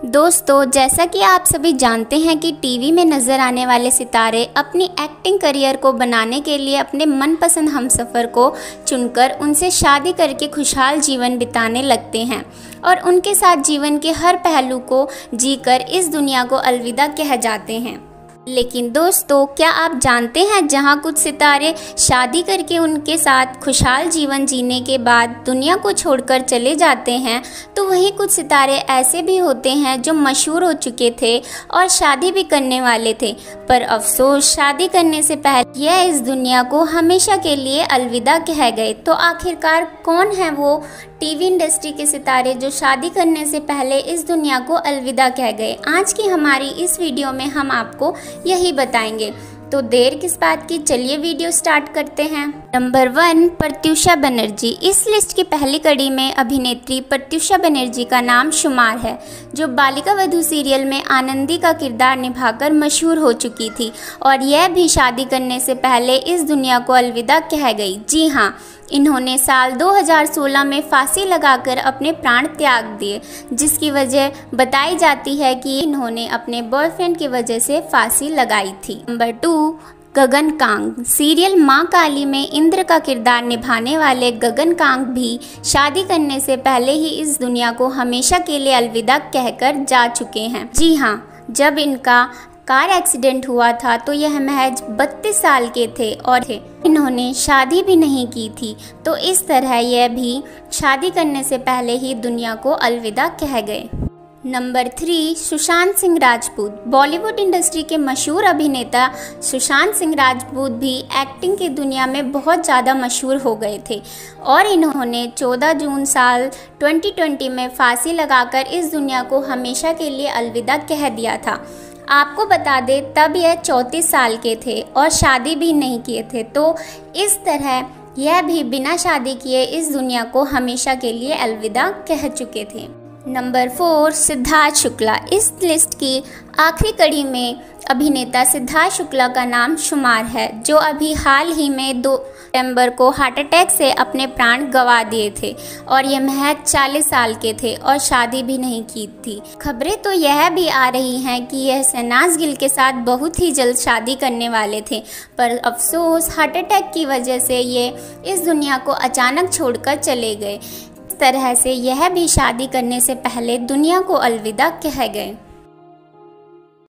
दोस्तों, जैसा कि आप सभी जानते हैं कि टीवी में नज़र आने वाले सितारे अपनी एक्टिंग करियर को बनाने के लिए अपने मनपसंद हमसफ़र को चुनकर उनसे शादी करके खुशहाल जीवन बिताने लगते हैं और उनके साथ जीवन के हर पहलू को जीकर इस दुनिया को अलविदा कह जाते हैं। लेकिन दोस्तों, क्या आप जानते हैं जहां कुछ सितारे शादी करके उनके साथ खुशहाल जीवन जीने के बाद दुनिया को छोड़कर चले जाते हैं, तो वहीं कुछ सितारे ऐसे भी होते हैं जो मशहूर हो चुके थे और शादी भी करने वाले थे, पर अफसोस शादी करने से पहले यह इस दुनिया को हमेशा के लिए अलविदा कह गए। तो आखिरकार कौन है वो टीवी इंडस्ट्री के सितारे जो शादी करने से पहले इस दुनिया को अलविदा कह गए? आज की हमारी इस वीडियो में हम आपको यही बताएंगे, तो देर किस बात की, चलिए वीडियो स्टार्ट करते हैं। नंबर 1, प्रत्यूषा बनर्जी। इस लिस्ट की पहली कड़ी में अभिनेत्री प्रत्यूषा बनर्जी का नाम शुमार है, जो बालिका वधू सीरियल में आनंदी का किरदार निभाकर मशहूर हो चुकी थी और यह भी शादी करने से पहले इस दुनिया को अलविदा कह गई। जी हाँ, इन्होंने साल 2016 में फांसी लगाकर अपने प्राण त्याग दिए, जिसकी वजह बताई जाती है कि इन्होंने अपने बॉयफ्रेंड की वजह से फांसी लगाई थी। नंबर 2, गगन कांग। सीरियल माँ काली में इंद्र का किरदार निभाने वाले गगन कांग भी शादी करने से पहले ही इस दुनिया को हमेशा के लिए अलविदा कहकर जा चुके हैं। जी हाँ, जब इनका कार एक्सीडेंट हुआ था तो यह महज 32 साल के थे और इन्होंने शादी भी नहीं की थी, तो इस तरह यह भी शादी करने से पहले ही दुनिया को अलविदा कह गए। नंबर 3, सुशांत सिंह राजपूत। बॉलीवुड इंडस्ट्री के मशहूर अभिनेता सुशांत सिंह राजपूत भी एक्टिंग की दुनिया में बहुत ज़्यादा मशहूर हो गए थे और इन्होंने 14 जून साल 2020 में फांसी लगाकर इस दुनिया को हमेशा के लिए अलविदा कह दिया था। आपको बता दें, तब यह 34 साल के थे और शादी भी नहीं किए थे, तो इस तरह यह भी बिना शादी किए इस दुनिया को हमेशा के लिए अलविदा कह चुके थे। नंबर 4, सिद्धार्थ शुक्ला। इस लिस्ट की आखिरी कड़ी में अभिनेता सिद्धार्थ शुक्ला का नाम शुमार है, जो अभी हाल ही में 2 सितंबर को हार्ट अटैक से अपने प्राण गंवा दिए थे और ये महज 40 साल के थे और शादी भी नहीं की थी। खबरें तो यह भी आ रही हैं कि यह शहनाज गिल के साथ बहुत ही जल्द शादी करने वाले थे, पर अफसोस हार्ट अटैक की वजह से ये इस दुनिया को अचानक छोड़कर चले गए। इस तरह से यह भी शादी करने से पहले दुनिया को अलविदा कह गए।